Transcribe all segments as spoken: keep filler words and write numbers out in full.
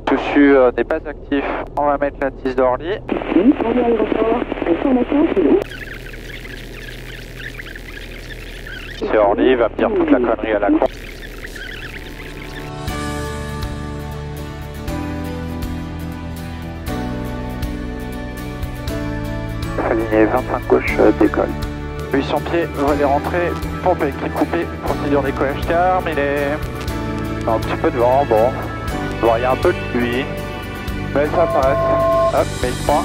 Toussu euh, n'est pas actif, on va mettre la tisse d'Orly. Oui, Orly aéroport, information kilo. C'est Orly, il va me dire toute la connerie à la con. Aligné vingt-cinq gauche, euh, décolle. huit cents pieds, volet rentrée, pompe électrique coupée, procédure d'écollage terminée. Un petit peu de vent, bon. Bon, il y a un peu de pluie, mais ça passe. Hop, mille trois.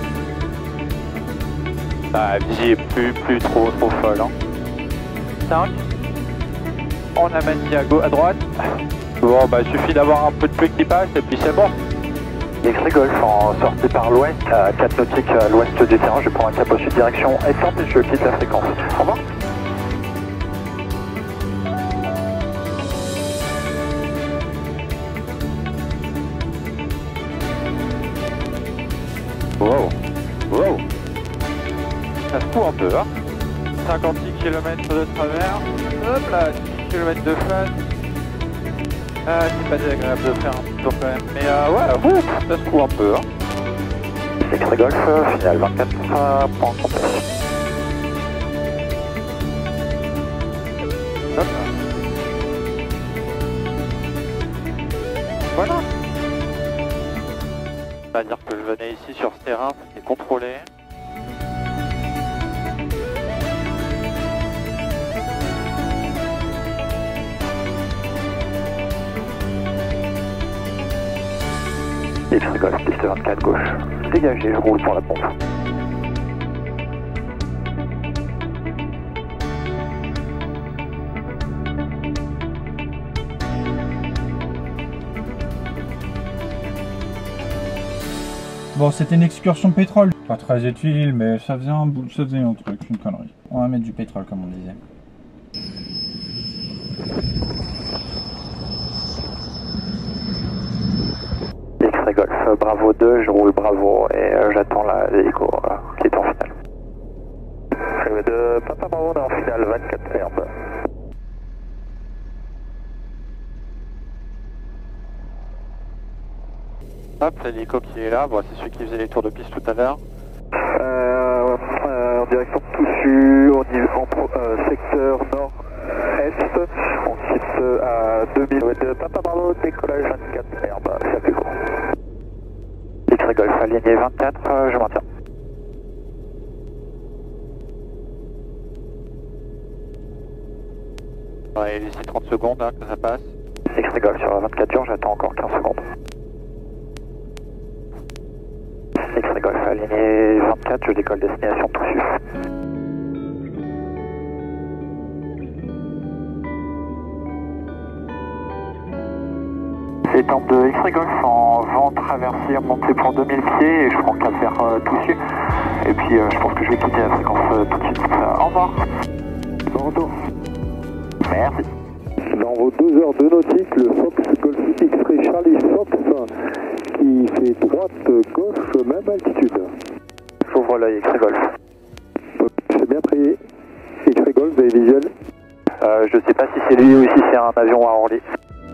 La vigie est plus, plus trop, trop folle. Hein. cinq. On amène Diago à droite. Bon, bah, il suffit d'avoir un peu de pluie qui passe et puis c'est bon. X-Ray Golf en sortie par l'ouest, à quatre nautiques à l'ouest du terrain. Je prends un cap au sud direction et tente et je quitte la fréquence. Au revoir. Wow, wow. Ça se court un peu, hein. cinquante-six kilomètres de travers. Hop là, dix kilomètres de face. Ah, c'est pas désagréable de faire un petit tour quand même. Mais euh, ouais, ouf, ça se court un peu, hein. X-Ray Golf, final vingt-quatre, euh, point complet. Hop là. Voilà. Ça veut dire que je venais ici sur ce terrain, c'était contrôlé. X-Ray Golf, piste vingt-quatre gauche. Dégagé, je roule pour la pompe. Bon, c'était une excursion pétrole. Pas très utile, mais ça faisait un bout, ça faisait un truc, une connerie. On va mettre du pétrole, comme on disait. X-Ray Golf, Bravo deux, je roule Bravo et euh, j'attends l'hélico euh, qui est en finale. X-Ray deux, Papa Bravo, on est en finale, vingt-quatre herbes. Hop, l'hélico qui est là, bon, c'est celui qui faisait les tours de piste tout à l'heure. Euh, euh, en direction de Toussu, on y en pro, euh, secteur nord-est, on quitte euh, à deux mille de Papa Bravo, décollage vingt-quatre herbes, c'est plus court. X-Ray Golf, aligné vingt-quatre, euh, je maintiens. Ouais, laissez trente secondes là, que ça passe. X-Ray Golf sur la vingt-quatre heures, j'attends encore quinze secondes. X-Ray Golf, aligné vingt-quatre, je décolle destination Toussu. C'est temps de X-Ray Golf en vent traversier, montée pour deux mille pieds et je prends qu'à faire euh, Toussu. Et puis euh, je pense que je vais quitter la fréquence euh, tout de suite. Euh, au revoir. Bon retour. Merci. Dans vos deux heures de nautique, le Fox Golf X-Ray Charlie Fox qui fait droite, gauche, même altitude. J'ouvre l'œil X-Ray Golf. C'est bien pris. X-Ray Golf, vous avez visuel euh, Je sais pas si c'est lui ou si c'est un avion à Orly.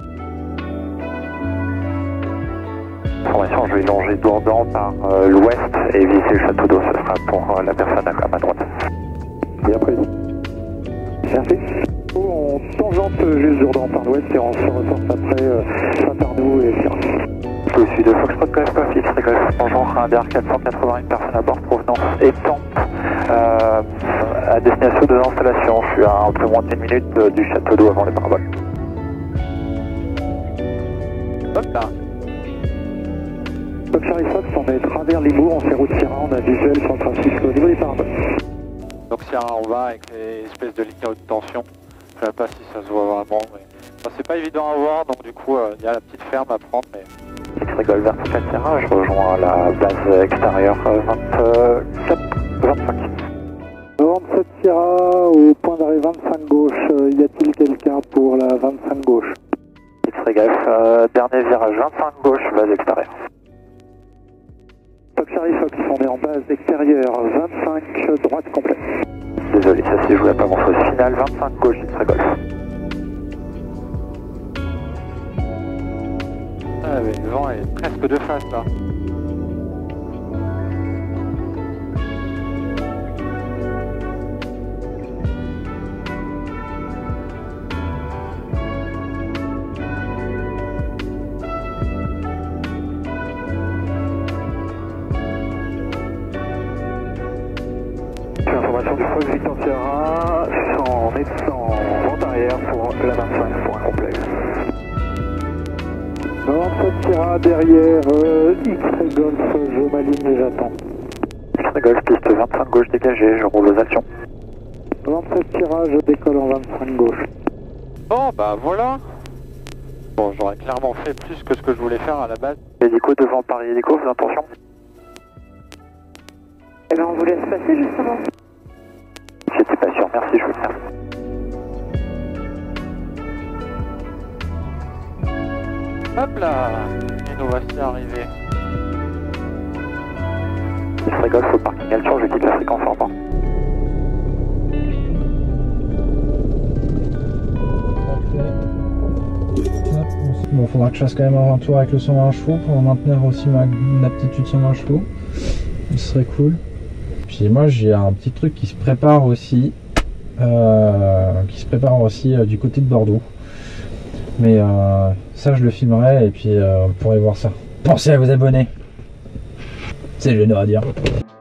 Information, je vais longer Dourdan par euh, l'ouest et visser le château d'eau, ce sera pour euh, la personne à, à ma droite. Bien pris. Merci. On tangente juste Dourdan par l'ouest et on se ressorte après euh, Saint-Arnoux et Sierra. Au-dessus de Foxtrot Golf, X-Ray Golf, bonjour, un D R quatre cent quatre-vingt, une personne à bord, provenance Étampes, euh, à destination de l'installation. Je suis à un peu moins d'une minute euh, du château d'eau avant les paraboles. Hop là. Fox Charlie Fox, on est travers Limours, on fait route Sierra, on a visuel sur le trafic au niveau des paraboles. Donc Sierra, on va avec les espèces de lignes à haute tension. Je ne sais pas si ça se voit vraiment, mais enfin, c'est pas évident à voir, donc du coup, il euh, y a la petite ferme à prendre, mais... X-Ray Golf vertical Sierra, je rejoins la base extérieure vingt-quatre, vingt-cinq. vingt-sept Sierra, au point d'arrêt vingt-cinq gauche, y a-t-il quelqu'un pour la vingt-cinq gauche? X-Ray Golf, euh, dernier virage vingt-cinq gauche, base extérieure. Fox Charlie Fox, on est en base extérieure, vingt-cinq droite complète. Désolé, ça s'est joué à pas grand chose. Finale vingt-cinq gauche, X-Ray Golf. là, mais le vent est presque de face là. Information du Fox Victor Sierra, on est en vente arrière pour la vingt-cinq pour un complexe. vingt-sept Sierra derrière, euh, X-Ray Golf, je m'aligne et j'attends. X-Ray Golf, piste vingt-cinq gauche dégagée, je roule aux actions. vingt-sept Sierra, je décolle en vingt-cinq gauche. Bon bah voilà. Bon, j'aurais clairement fait plus que ce que je voulais faire à la base. Hélico devant Paris Hélico, vos intentions? Eh ben on vous laisse passer justement. J'étais pas sûr, merci, je vous remercie. Hop là, et nous voici arrivés. X-Ray Golf au parking Alture, je quitte la fréquence en bas. Bon, faudra que je fasse quand même un tour avec le cent vingt chevaux pour maintenir aussi ma aptitude cent vingt chevaux. Ce serait cool. Puis moi j'ai un petit truc qui se prépare aussi, euh, qui se prépare aussi euh, du côté de Bordeaux. Mais euh, ça je le filmerai et puis euh, vous pourrez voir ça. Pensez à vous abonner. C'est génial à dire.